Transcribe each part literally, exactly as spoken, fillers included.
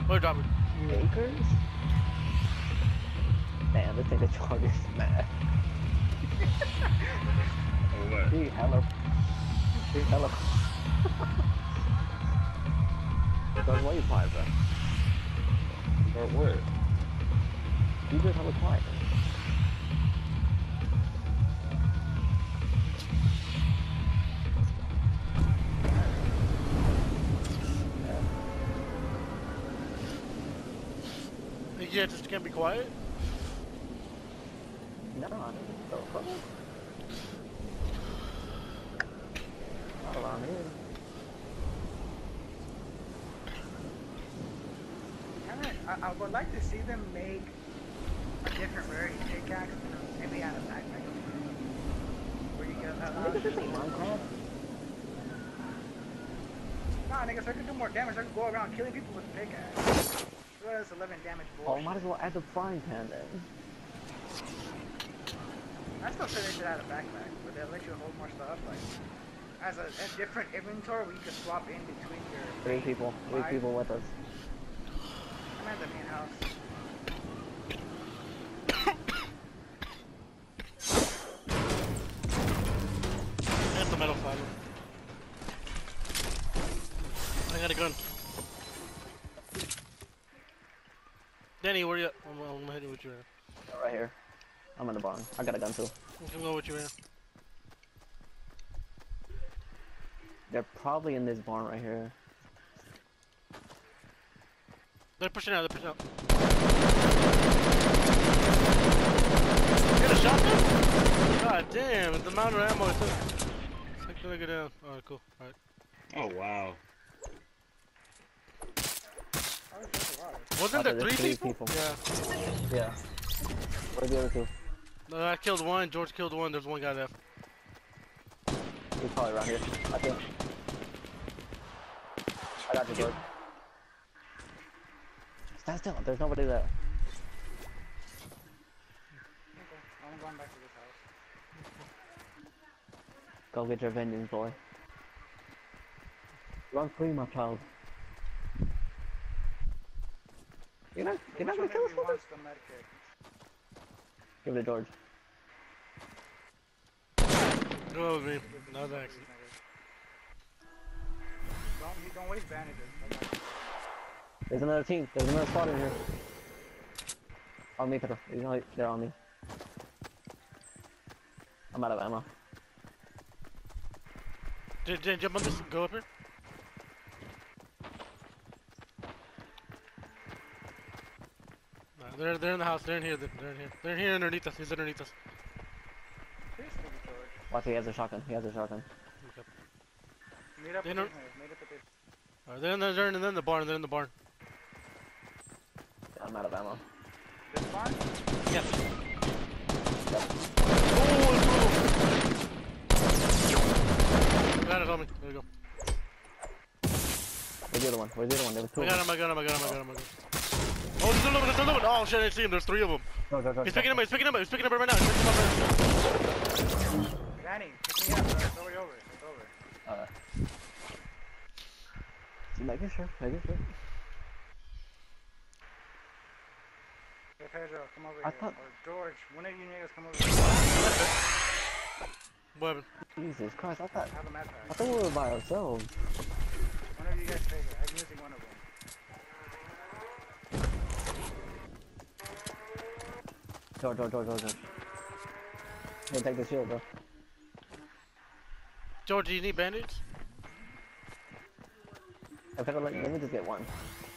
Or drop it. Acres? Damn, this thing the charge is mad. Oh, what? She hella. She hella. Because why you quiet, bro? Or what? You just hella quiet. Yeah, just can't be quiet. No, no, so fuck. Not around here. I, I would like to see them make a different rarity pickaxe, you know, maybe out of backpack. Where you get a lot Nigga, this ain't Minecraft. Nah, nigga, so I can do more damage. I can go around killing people with a pickaxe. That's eleven damage Oh, bullshit. might as well add the frying pan then. I still say they should add a backpack, but they'll let you hold more stuff, like, as a, a different inventory where you can swap in between your... Three people, three five. people with us. I'm at the main house. That's the metal fiber. I got a gun. Danny, where you at? I'm, I'm gonna hit you with you at. Right here. I'm in the barn. I got a gun too. I can go with you at. They're probably in this barn right here. They're pushing out, they're pushing out. Get a shotgun? God damn, the amount of ammo it took. Take the nigga down. Alright, cool. Alright. Oh, wow. Wasn't Oh, there there's three, three people? people. Yeah. Yeah. Where are the other two? No, I killed one, George killed one, there's one guy left. He's probably around here. I think. I got you, George. Stand still. There's nobody there. Okay, I'm going back to this house. Go get your vengeance, boy. Run free, my child. You're not, you're not gonna kill us for this? Wants the medkit. Give it to George. Go with me. No thanks. Don't, don't waste bandages. Okay. There's another team. There's another spot in here. On me, Peter. You know, they're on me. I'm out of ammo. J J jump on this, go up here. Nah, they're, they're in the house, they're in here, they're, they're in here. They're in here underneath us, he's underneath us. Please take it, George. Watch, he has a shotgun. He has a shotgun. Okay. Meet up They with don't- this man. Meet up with this. Alright, they're in the, they're in the, they're in the barn, they're in the barn. Yeah, I'm out of ammo. This barn? Yes. Got it on me. There we go. Where's the other one? Where's the other one? There was two I of got them. him, I got him, I got him, I got him, I got him. Oh, there's another one, there's another one! Oh shit, I didn't see him, there's three of them. Go, go, go. He's picking him up, he's picking him up, he's picking him up right now, he's picking him up right now. Danny, pick me up, bro. It's already over. It's over. Alright. Just making sure, making sure. Hey, Pedro, come over I here. thought- Or George, one of you niggas come over here. What happened? Jesus Christ, I thought, I have a map I pack. thought we were by ourselves. One of you guys take it. I'm using one of them. George, George, George, George, George. Here, take the shield, bro. George, do you need bandage? Okay, let, let me just get one.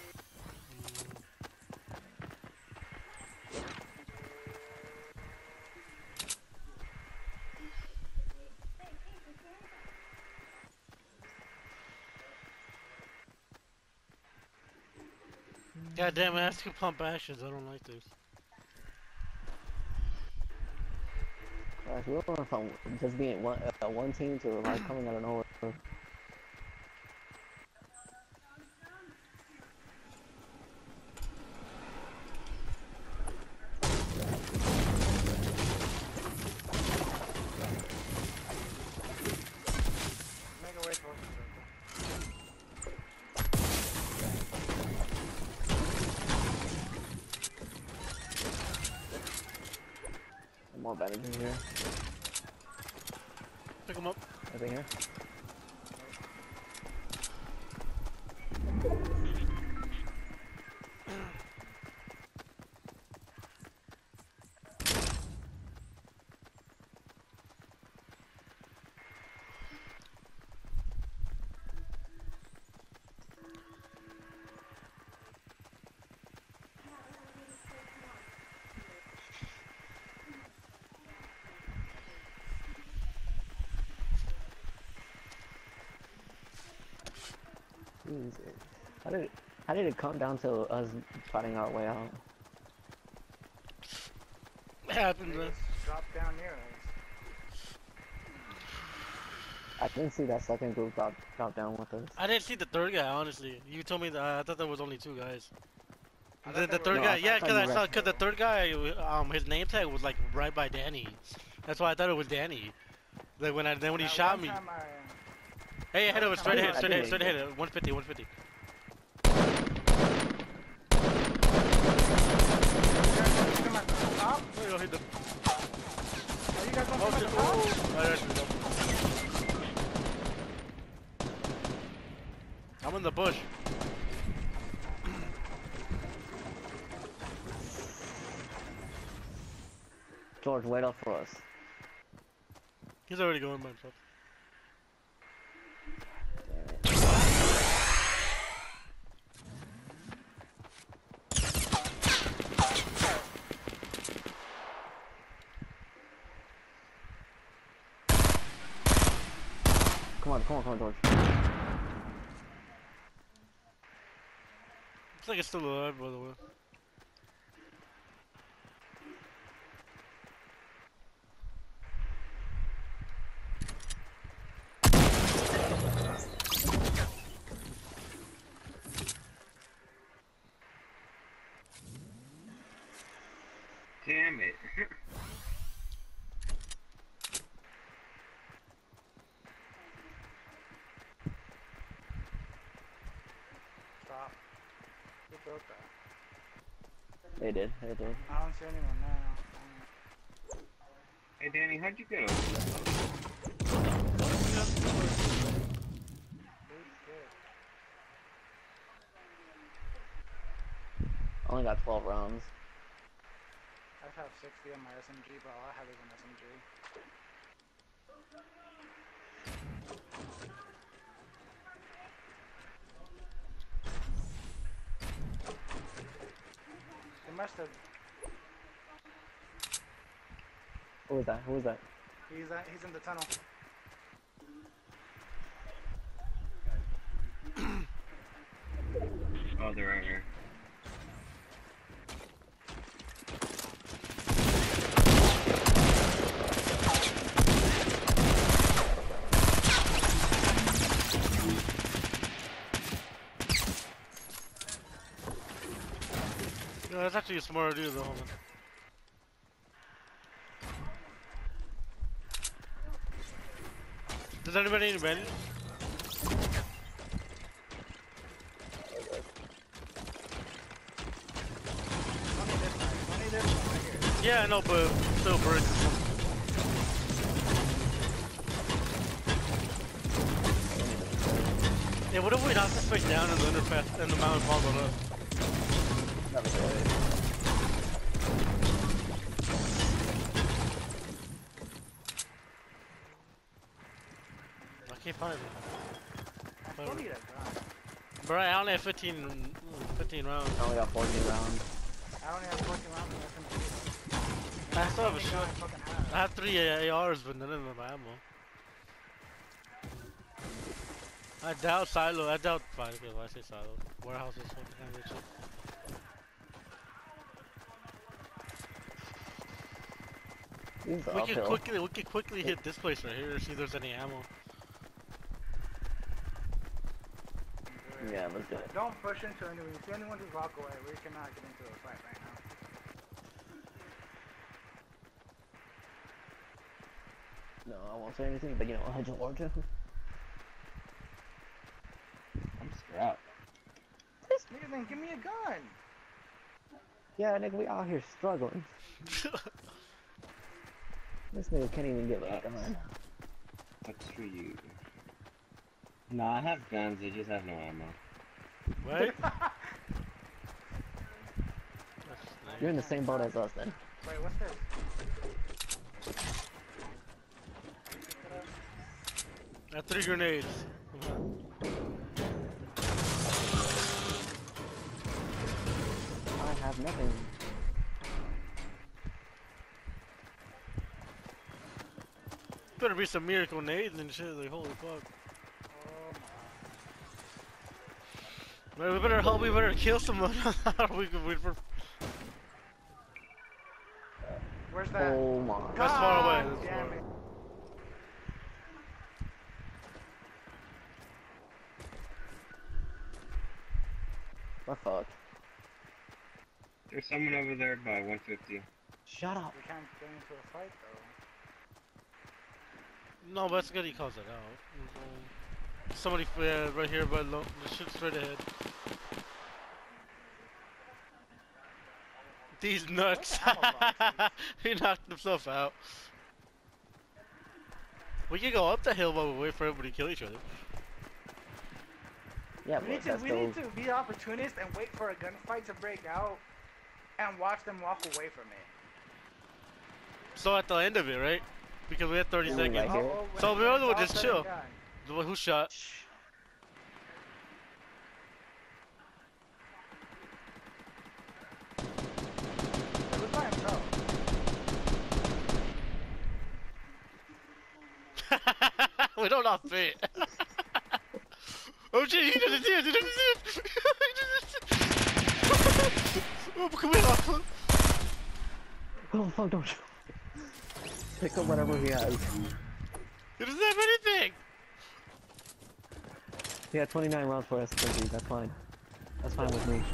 God damn it, I have to pump ashes, I don't like this. Gosh, we went from just being one, uh, one team to like coming out of nowhere. Make a way for us. More bandages here. Pick him up. Anything here? Jesus. How did it, how did it come down to us fighting our way out? It happens, They man. just dropped down near us. I didn't see that second group drop, drop down with us. I didn't see the third guy, honestly. You told me that I thought there was only two guys. I The, thought the they third were- No, guy, I- yeah, I thought because you I saw, were- because the third guy, um, his name tag was like right by Danny. That's why I thought it was Danny. Like when I, then when he That shot one me, time I- hey, head over, one straight time ahead, I straight did- ahead, straight ahead, one fifty, one fifty. You guys want to come at the top? Oh, yo, hit the, Are you guys want to oh, come at shit, the top? oh, oh, that's it. I'm in the bush. George, wait up for us. He's already going by himself. Damn it. Come on, come on, come on, George. Looks like it's still alive, by the way. Damn it. Stop. Who built that? They did, they did. I don't see anyone now. Hey Danny, how'd you get over there? Dude, shit. Only got twelve rounds. I have sixty on my S M G, but all I have is an S M G. They must have. Who was that? Who was that? He's uh, he's in the tunnel. Oh, they're right here. No, that's actually a smart idea, though, man. Does anybody need a bandage? Don't need this side. Don't need this one right here. Yeah, I know, but still, brick. Yeah, what if we knock this place down and the underpass and the mountain falls on us? That was it. I can't find it. I still need a gun. Bro, I only have fifteen, fifteen rounds. I only got fourteen rounds. I only have fourteen rounds in S M G. I still have a Only gun shot. I fucking have. I have three A Rs, but none of them have ammo. I doubt silo. I doubt fine. Okay, why I say silo? Warehouses, fucking kind of shit. These are We can uphill. quickly, we can quickly hit this place right here. See if there's any ammo. Yeah, let's do it. Don't push into anyone. If anyone just walk away, we cannot get into a fight right now. No, I won't say anything, but you know, uh, George. I'm strapped. Nigga, then give me a gun. Yeah, nigga, we out here struggling. This nigga can't even get a gun. That's for you. No, I have guns, they just have no ammo. What? You're in the same boat as us then. Wait, what's this? I have three grenades. I have nothing. Better be some miracle nades and shit. Like holy fuck. Man, we better hope we better kill someone. we could wait for. Where's that? Oh my. That's far away. God That's damn far. it. We're fucked. There's someone over there by one fifty. Shut up. We can't get into a fight though. No, but it's good he calls it out. Somebody uh, right here by low. The shit straight ahead. These nuts. Where's the ammo box? He knocked himself out. We can go up the hill while we wait for everybody to kill each other. Yeah, We but need to that's we the need to be opportunists and wait for a gunfight to break out and watch them walk away from it. So at the end of it, right? Because we had thirty Yeah, seconds. right here. when- So when we it's all would all just said chill. and done. The one who shot? It was by himself. We don't all fit. Oh shit, he doesn't see us, he doesn't see us! He doesn't see us! Oh, come here! Oh fuck, don't shoot. Pick up whatever he has. He doesn't have anything! He had twenty-nine rounds for S M G, that's fine. That's fine with me.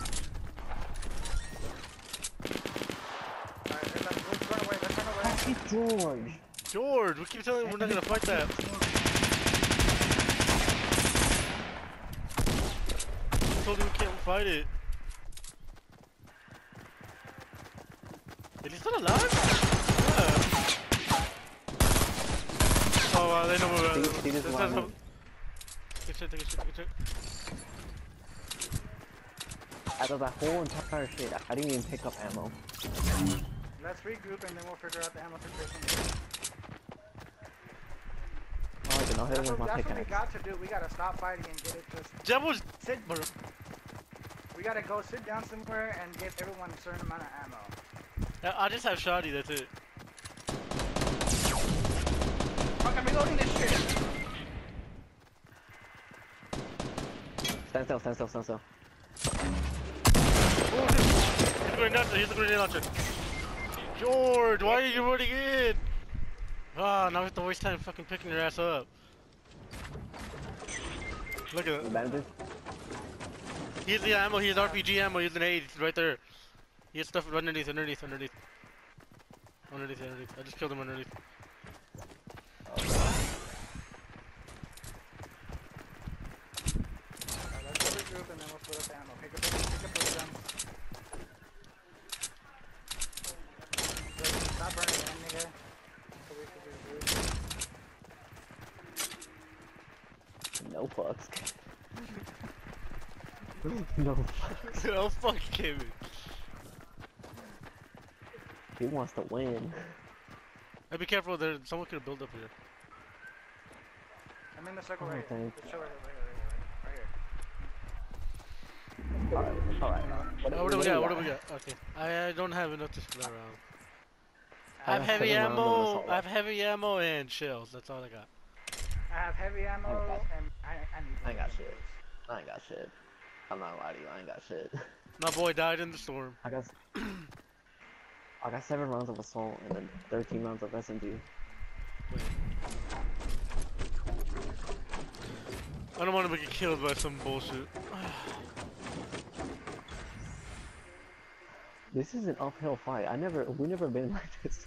Alright, let's, let's run away, let's run away. Happy George! George, we keep telling him we're not gonna fight that. I told you we can't fight it. Is he still alive? Yeah. Oh wow, they know we're He- he just Let's wanted- have some- Take a shit, take a shit, take a shit. Out of that whole entire shit, I didn't even pick up ammo. Let's regroup and then we'll figure out the ammo situation. Oh, I can hit him That's, with what, my that's what we pickaxe. got to do. We gotta stop fighting and get it just Jeb was. sit. We gotta go sit down somewhere and give everyone a certain amount of ammo. I just have shoddy, that's it. Fuck, I'm reloading this shit. Stand still, stand still, stand still. Oh, he's a grenade launcher, he's a grenade launcher. George, why are you running in? Ah, now we have to waste time fucking picking your ass up. Look at The it. bandages? He's the ammo, he's R P G ammo, he's an aid, he's right there. He has stuff underneath, underneath, underneath. Underneath, underneath. I just killed him underneath. Alright, let's go regroup and then we'll split up the ammo. Pick up, pick up those guns. Wait, stop burning in, nigga. So we can regroup. No fucks. No fucks. Oh fuck Kevin. He wants to win. Hey, be careful, there someone could build up here. I'm in the circle Oh, right here. thanks. Just show right here, right here, right here. Right here. Alright, alright. Oh, what do we got? What do we got? Okay. I, I don't have enough to split around. I have have heavy seven rounds of ammo. assault I have heavy ammo and shells. That's all I got. I have heavy ammo I got- and I, I need I got those. shit. I ain't got shit. I'm not lying to you, I ain't got shit. My boy died in the storm. I got I got seven rounds of assault and then thirteen rounds of S M G. Wait. I don't want to get killed by some bullshit. This is an uphill fight. I never we never been like this.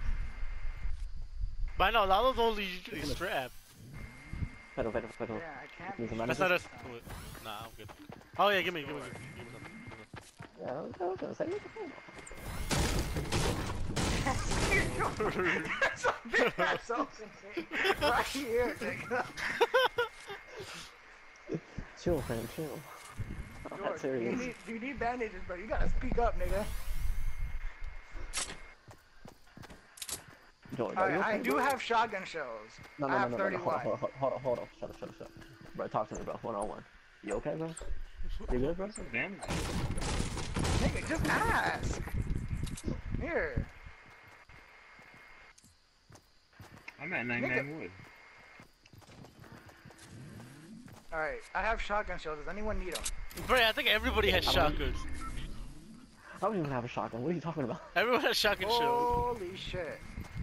But I know Lalo's only usually strapped. Pero, pero, pero. Yeah, I can't. Need some be That's bandages? not us. Wait. Nah, I'm good. Oh yeah, give me, give me, give me, give me some. Give me some. Yeah, I was, I was gonna say, what the fuck? That's a big ass opening. Right here, nigga. Chill, friend, chill. I'm not George, you serious. need, you need bandages, bro. You gotta speak up, nigga. George, are you I, okay, I do bro? have shotgun shells. No, no, I no, have no, no, no, hold on, thirty-one. hold on, hold on, hold on, shut up, shut up, shut up. Bro, talk to me, bro, one on one. You okay, bro? You good, bro? What's the damage? Nigga, just ask. Here. I'm at ninety-nine wood. Alright, I have shotgun shells. Does anyone need them? Bro, I think everybody has I don't- shotguns. I don't even have a shotgun. What are you talking about? Everyone has shotgun shells. Holy shit.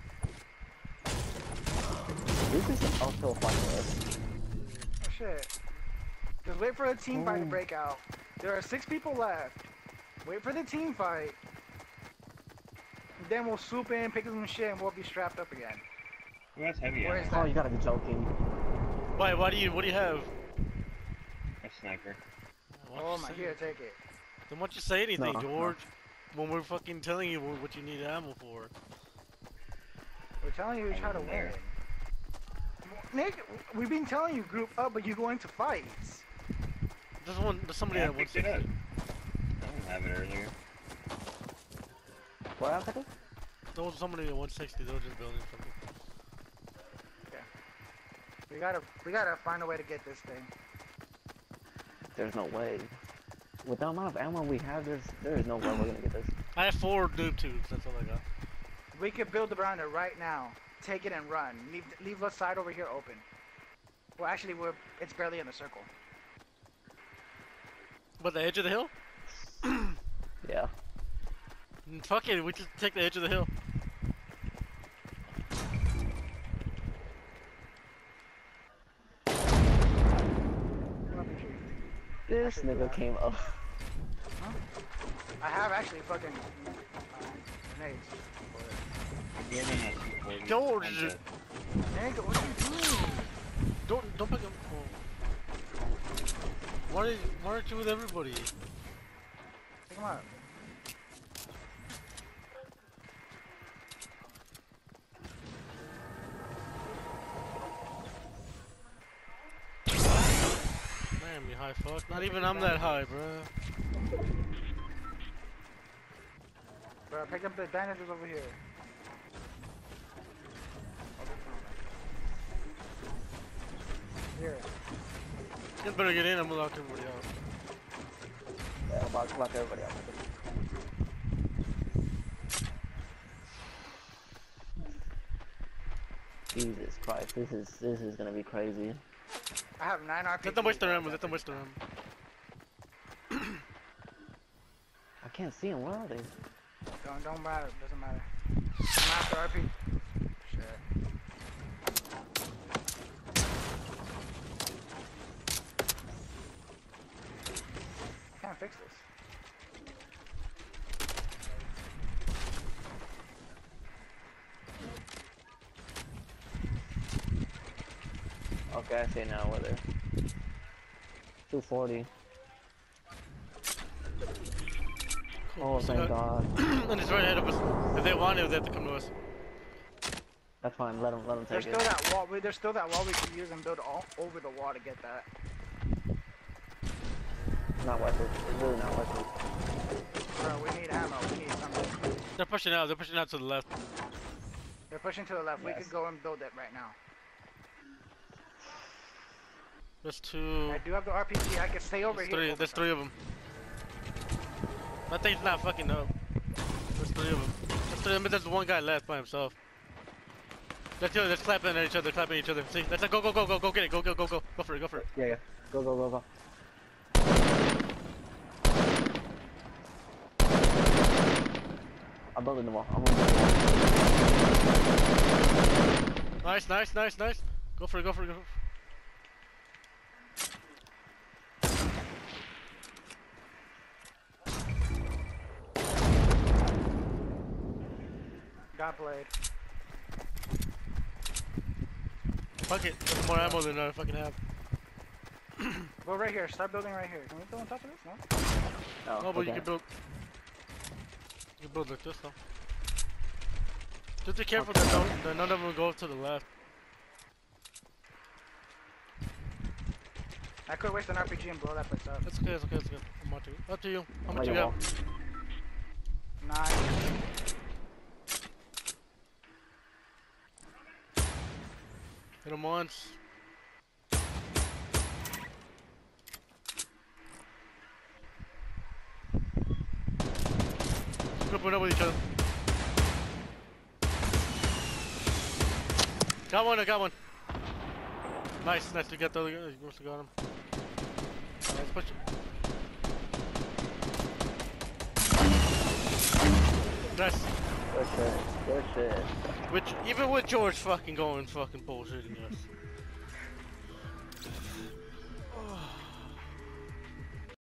This is an uphill fight for us. Oh shit. Just wait for the team fight to Oh. break out. There are six people left. Wait for the team fight. Then we'll swoop in, pick up some shit, and we'll be strapped up again. Who has heavy Where is ammo? Oh, you gotta be joking. Why? Why do you? What do you have? A sniper. Why don't Oh you my, say- here, take it. Then why don't you say anything, No, no. George? When we're fucking telling you what you need ammo for. We're telling you to try to win. There. Nick, we've been telling you group up, but you go into fights. There's one. There's somebody Yeah, I at picked it up. one sixty. I didn't have it earlier. What happened? There was somebody at one sixty. They were just building something. We gotta, we gotta find a way to get this thing. There's no way. With the amount of ammo we have, there's there is no way we're gonna get this. I have four noob tubes. That's all I got. We could build around it right now. Take it and run. Leave, leave the side over here open. Well, actually, we're it's barely in a circle. But the edge of the hill? Yeah. Mm, Fuck it. We just take the edge of the hill. This Actually, nigga yeah. came up. I have actually fucking uh, grenades. Building at two forty. George! I'm dead. Nigga, what are you doing? Don't don't pick up. Oh. Why did why aren't you with everybody? Pick him up. Damn, you high fuck. Not even I'm that high, bro. Bro, pick up the bandages over here. Here. You better get in. I'm gonna lock everybody out. Yeah, lock, lock everybody out. Jesus Christ, this is this is gonna be crazy. I have nine R P Gs. Let them waste their ammo. Let them waste their ammo. I can't see them. Where are they? Don't, don't matter. Doesn't matter. I'm after R P. Shit. I can't fix this. Okay, I see now where they're. two forty. Oh, So thank got- God. And it's right ahead of us. If they want it, they have to come to us. That's fine. Let them let them There's take still it. that wall. we- There's still that wall we can use and build all over the wall to get that. Not worth it. It's really not worth it. Bro, we need ammo. We need something. They're pushing out. They're pushing out to the left. They're pushing to the left. We Yes. could go and build it right now. There's two. I do have the R P G. I can stay over There's here. three. over There's them. three of them. That thing's not fucking up. There's three of them. There's three. I mean, there's one guy left by himself. Let's do it. Let's clapping at each other. Clapping at each other. See, let's go, go, go, go, go, get it. Go, go, go, go. Go for it. Go for it. Yeah, yeah. Go, go, go, go. I'm building the wall. I'm building the wall. Nice, nice, nice, nice. Go for it. Go for it. Go for it. Got played. Fuck it. There's more ammo than I fucking have. Go right here. Start building right here. Can we build on top of this? No? Oh, Oh, but you okay. can build. You can build like this though. Just be careful that, no, that none of them go to the left. I could waste an R P G and blow that place up. That's good, that's good, that's good. I'm on to you. Up to you. How much Like you a got? wall. Nine. Hit him once. Grouping up with each other. Got one, I got one. Nice, nice to get the other guy. You must have got him. Alright, let's push it. Nice. Good shit. Good shit. Which, even with George fucking going fucking bullshitting us.